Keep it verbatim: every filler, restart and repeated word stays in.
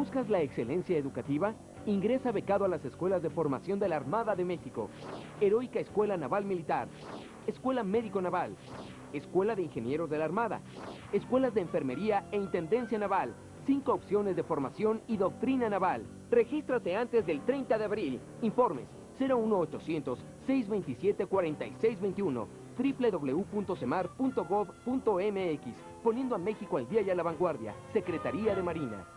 ¿Buscas la excelencia educativa? Ingresa becado a las escuelas de formación de la Armada de México. Heroica Escuela Naval Militar. Escuela Médico Naval. Escuela de Ingenieros de la Armada. Escuelas de Enfermería e Intendencia Naval. Cinco opciones de formación y doctrina naval. Regístrate antes del treinta de abril. Informes cero uno ochocientos, seiscientos veintisiete, cuarenta y seis veintiuno. doble u doble u doble u punto semar punto gov punto m x. Poniendo a México al día y a la vanguardia. Secretaría de Marina.